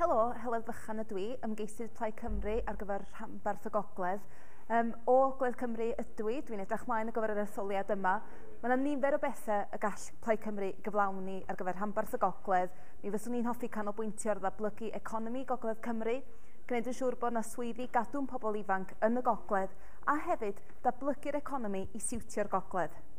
Helo, Heledd Fychan ydw i, Ymgeisydd Plaid Cymru ar gyfer rhanbarth y Gogledd. O Gogledd Cymru ydw i, dwi'n edrych mlaen ar gyfer yr etholiad yma. Mae yna nifer o bethau y gall Plaid Cymru gyflawni ar gyfer rhanbarth y Gogledd. Mi fyswn ni'n hoffi canolbwyntio ar ddatblygu economi Gogledd Cymru, gwneud yn siŵr bod yna swyddi gadw'n pobl ifanc yn y Gogledd, a hefyd datblygu'r economi i siwtio'r Gogledd.